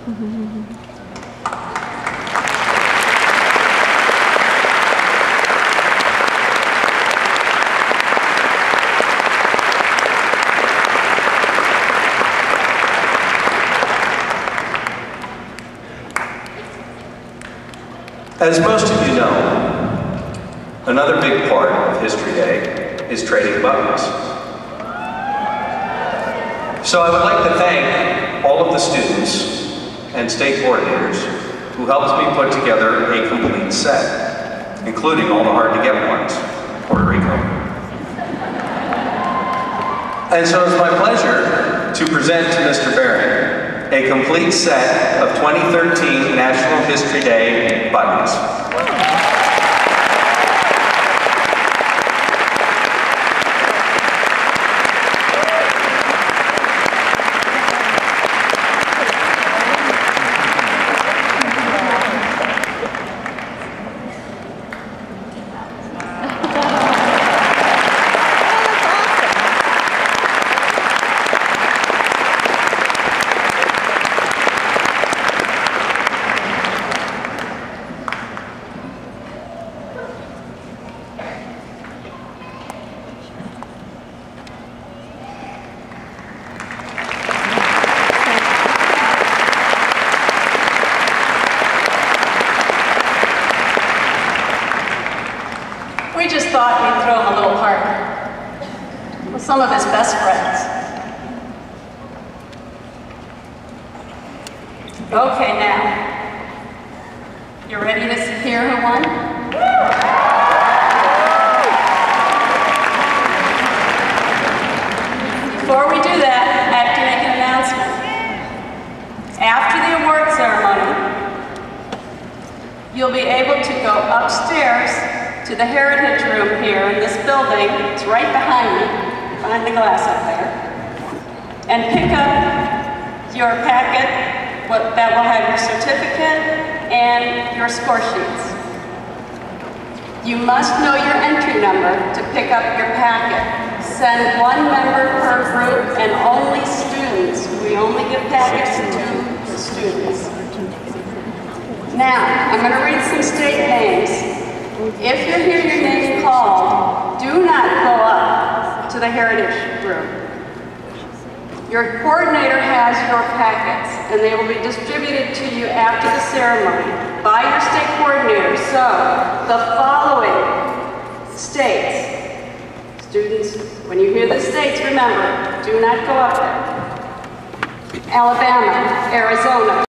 As most of you know, another big part of History Day is trading buttons. So I would like to thank all of the students and state coordinators who helped me put together a complete set, including all the hard-to-get ones, Puerto Rico. And so it's my pleasure to present to Mr. Barron a complete set of 2013 National History Day buttons. We just thought we'd throw him a little party with some of his best friends. Okay, now, you ready to hear who won? Before we do that, I have to make an announcement. After the award ceremony, you'll be able to go upstairs to the Heritage Room here in this building. It's right behind me, behind the glass up there. And pick up your packet that will have your certificate and your score sheets. You must know your entry number to pick up your packet. Send one member per group and only students. We only give packets to the students. Now, I'm going to read some state names. If you hear your name called, do not go up to the Heritage Room. Your coordinator has your packets, and they will be distributed to you after the ceremony by your state coordinator. So, the following states. Students, when you hear the states, remember, do not go up there. Alabama, Arizona,